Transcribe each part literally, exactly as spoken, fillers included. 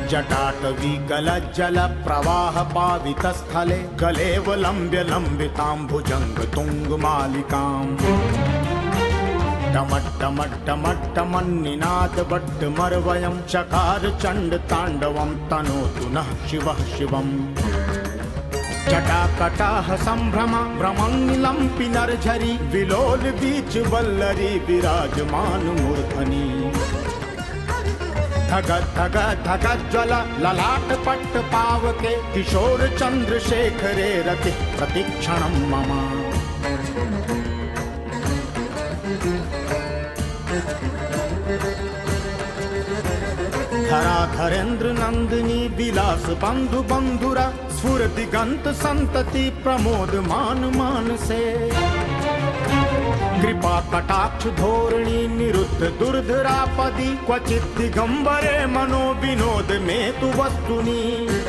जटाटवी गलज्जल प्रवाह पावित स्थले गलेवलम्ब्य लम्बितां भुजंग तुंग मालिकाम् टमट्टमट्टमट्टमन्निनाद बड्डमर्वयं चकार चंड तांडवं तनोतु नः शिवः शिवम् जटाकटाह संभ्रम भ्रमन्निलम्पि नरझरी विलोल बीच वल्लरी विराजमान मूर्धनि धग धग धग ज्वल ललाट पट्ट पावके किशोर चंद्रशेखरे रति प्रतिक्षणं मम धराधरेन्द्र नंदिनी विलास बंधु बंधुरा स्फुर दिगंत संतति प्रमोद मान मानसे कृपा कटाक्ष धोरणी निरुद्ध दुर्धरापदी क्वचित दिगंबरे मनो विनोद में तु वस्तुनि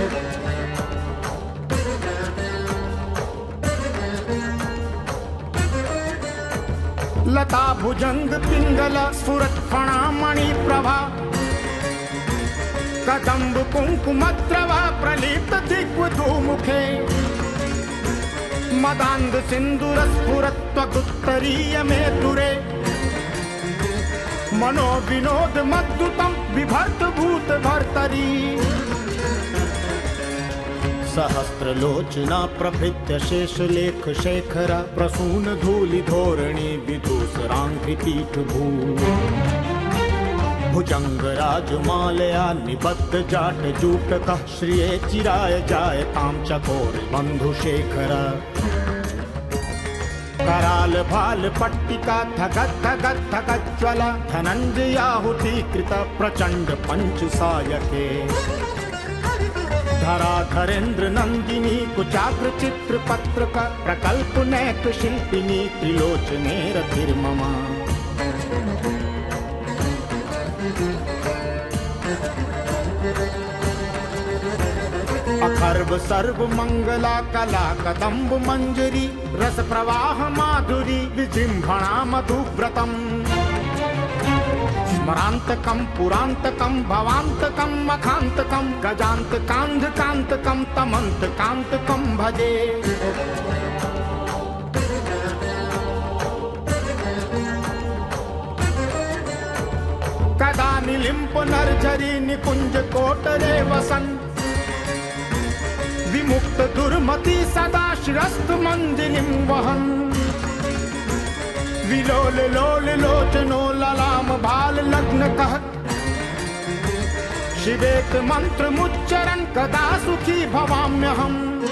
लता भुजंग पिंगल स्फुरत फणा मणि प्रभा कदम्ब कुंकुमद्रवा प्रलिप्त दिग्वधू मुखे मदांध सिंदूर स्फुरत्वगुत्तरीय में तुरे मनो विनोद मद्दुतम विभर्त भूत भर्तरी सहस्त्रलोचना प्रभृत्य शेष लेख शेखरा प्रसून धूलि धोरणी विधूसरांघ्रि पीठ भू भुजंग राजमालया निबद्ध जाट जूटकः श्रिये चिराय जायतां चकोर बंधुशेखर कराल भाल पट्टिका धगत धगत धगत ज्वला धनंजयाहुतीकृत प्रचंड पंच सायके धराधरेन्द्र नंदिनी कुचाग्र चित्र पत्रक प्रकल्प नैक शिल्पिनी त्रिलोचने रतिर्ममा अखर्व सर्व मंगला कला कदम्ब मंजरी रस प्रवाह माधुरी विजृंभणा मधुव्रतम् स्मरांतकं पुरांतकं भवांतकं मखांतकं गजांतकांधकांतकं तमंतकांतकं भजे कदा निलिंप नरझरी निकुंज कोटरे वसन विमुक्त दुर्मति सदा शिरस्त मंजिलिं वहन विलोल लोल लोचनो ललाम भाल लग्न कह शिवेत मंत्र मुच्चरन कदा सुखी भवाम्यहम्